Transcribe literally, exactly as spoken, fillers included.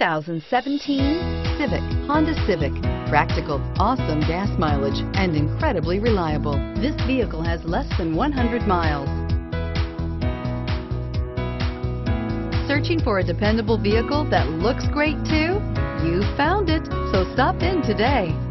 thousand seventeen Civic, Honda Civic. Practical, awesome gas mileage, and incredibly reliable. This vehicle has less than one hundred miles. Searching for a dependable vehicle that looks great too? You found it, so stop in today.